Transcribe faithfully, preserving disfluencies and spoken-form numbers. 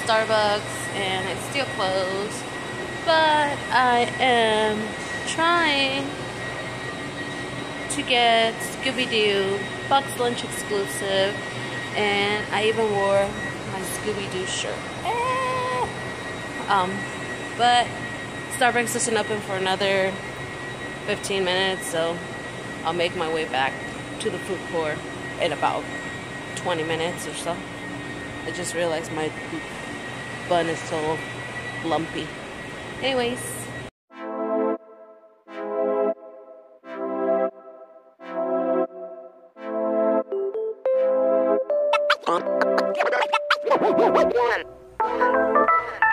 Starbucks and it's still closed. But I am trying to get Scooby-Doo Bucks Lunch exclusive, and I even wore my Scooby-Doo shirt. Eh. Um, but Starbucks isn't open for another fifteen minutes, so I'll make my way back to the food court in about twenty minutes or so. I just realized my bun is so lumpy. Anyways. One.